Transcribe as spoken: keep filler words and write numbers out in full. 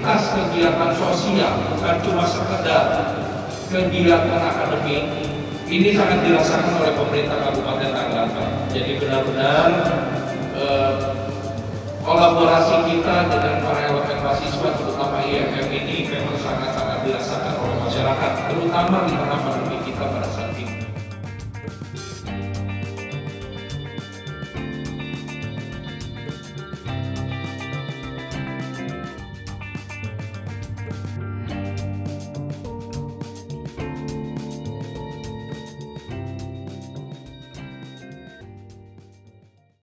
mayoritas kegiatan sosial, bukan cuma sekedar kegiatan akademik, ini sangat dirasakan oleh pemerintah Kabupaten Tangerang. Jadi benar-benar eh, kolaborasi kita dengan para elemen mahasiswa, terutama I M M ini memang sangat-sangat dirasakan oleh masyarakat, terutama di tengah